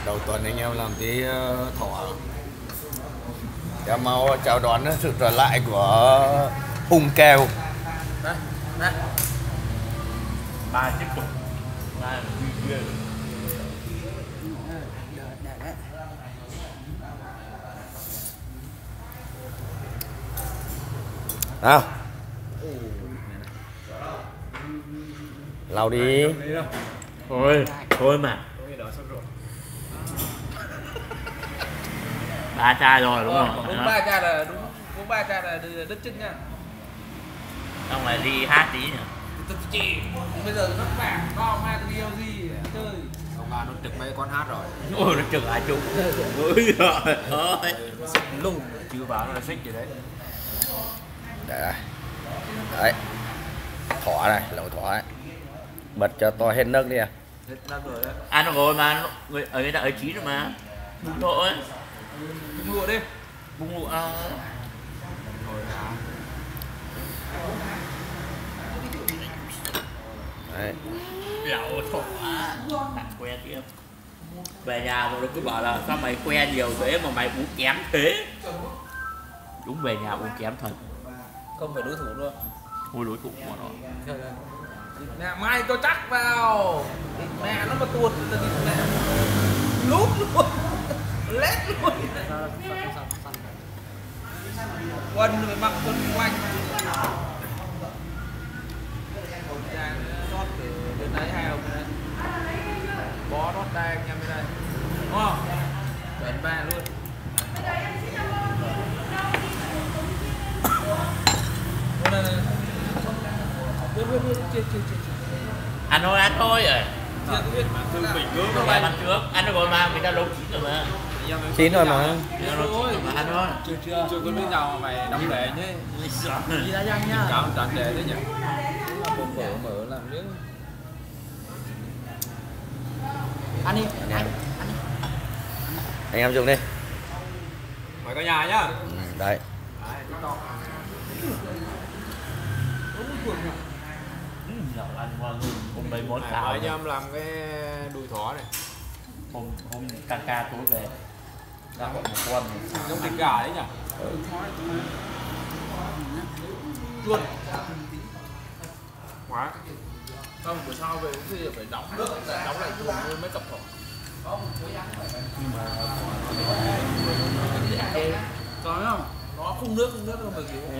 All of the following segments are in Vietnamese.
đầu tuần anh em làm tí thỏ. Em mau chào đón sự trở lại của Hùng Kèo. Đây, đây. 3 tiếp tục. 3 là nào lau đi. thôi mà 3 chai rồi đúng không? Đúng 3 chai là đúng 3 chai là đứt chân nha. Xong rồi đi hát tí nhỉ. Chị bây giờ nó vàng to mai tôi yêu gì chơi. Ông bà nó trực mấy con hát rồi. Ôi nó trực lại chung. Ôi rồi thôi. Lùng chưa báo nó xích gì đấy. Để đây. Đấy. Thỏ này, lẩu thỏ này. Bật cho to hết nước đi à. Hết nước rồi đấy. Ăn rồi mà người ở đây đã ở chín rồi mà. Bung lụa ấy. Bung lụa đi. Bung lụa. Đấy. Lẩu thỏ. Thằng quen tiếp. Về nhà rồi nó cứ bảo là sao mày quen nhiều thế mà mày uống kém thế. Đúng về nhà uống kém thật. Không phải đối thủ luôn. Ôi đối thủ của nó. Mẹ mai cho chắc vào. Mẹ nó mà tuột thì mẹ lút luôn. Lét luôn. Quân rồi mặc quân quanh. Rót từ bên đấy hai ông này. Bó rót đây anh em bên đây. Đúng không? Bến ba luôn. Ăn thôi rồi. Chưa Ăn trước. Ăn rồi mà người ta lâu chín rồi mà. Chín rồi mà. Ăn thôi. Chưa có biết nào mà mày đóng để nhé. Đi ra răng nhá. Cáo tránh để đấy nhỉ. Mở làm chứ. Ăn đi, ăn đi. Anh em dùng đi. Mời cả nhà nhá. Đấy. Lẩu ăn ngon hơn. Hôm mấy món xào. Anh em làm cái đùi thỏ này. Hôm ca tối về. Ra gọi một con. Giống thịt gà đấy nhỉ? Luôn. Quá. Không, bữa sau về thì phải đóng nước, đóng lại chuồng luôn mới tập thỏ. Có không? Nó không nước đâu mà kiểu.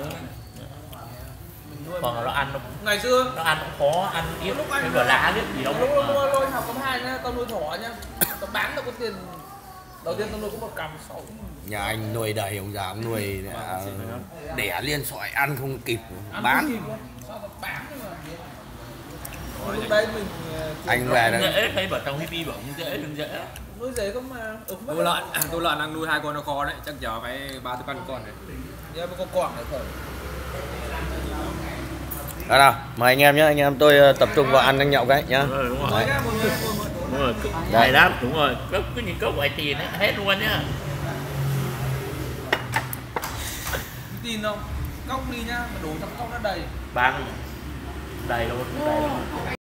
Còn nó ăn Ngày xưa nó ăn cũng khó, ăn ít cái bờ lá biết gì đâu. lúc nuôi lôi học cấp 2 nhá, tao nuôi thỏ nhá. Tao bán tao có tiền. Đầu tiên tao nuôi có một cằm sậu. Nhà anh nuôi đầy ông già ông nuôi đẻ liên sỏi ăn không kịp bán. Sao tao bán mà. Lúc đấy mình Anh về đấy. Dễ thấy bảo trong hippie bảo như dễ đừng dễ. nuôi dễ không mà. Tôi lợn đang nuôi 2 con nó khó đấy, chắc giờ phải 3-4 con đấy. Giờ mới có quảng này thôi. Đó nào, mời anh em nhé, anh em tôi tập trung vào ăn anh nhậu cái nhá. Đúng rồi. Đúng rồi. Này lắm, đúng rồi. Cốc cái gì cốc ngoại tiền hết luôn nhá. Tin không? Cốc đi nhá, mà đổ trong cốc nó đầy. Bán đầy luôn, đầy luôn.